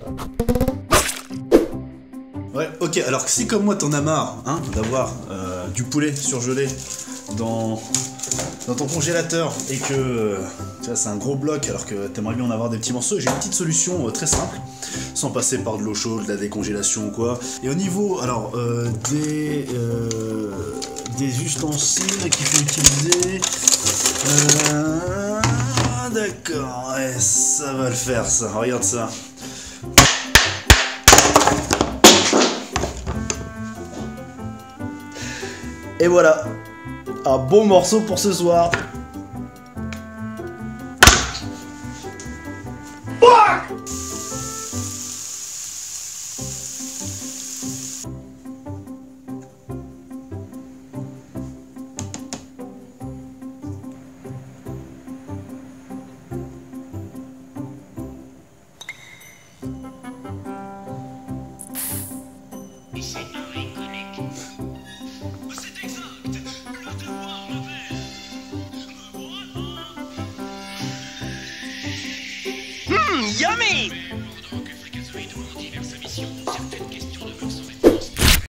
Ouais, ok, alors si comme moi t'en as marre hein, d'avoir du poulet surgelé dans ton congélateur et que tu vois, c'est un gros bloc alors que t'aimerais bien en avoir des petits morceaux, j'ai une petite solution très simple, sans passer par de l'eau chaude, de la décongélation ou quoi. Et au niveau alors des ustensiles qu'il faut utiliser, d'accord, ouais, ça va le faire ça, regarde ça. Et voilà, un bon morceau pour ce soir. Yummy!